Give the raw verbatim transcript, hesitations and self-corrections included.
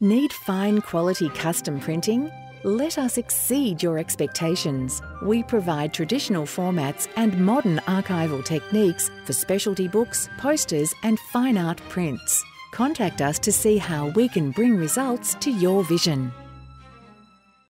Need fine quality custom printing? Let us exceed your expectations. We provide traditional formats and modern archival techniques for specialty books, posters and fine art prints. Contact us to see how we can bring results to your vision.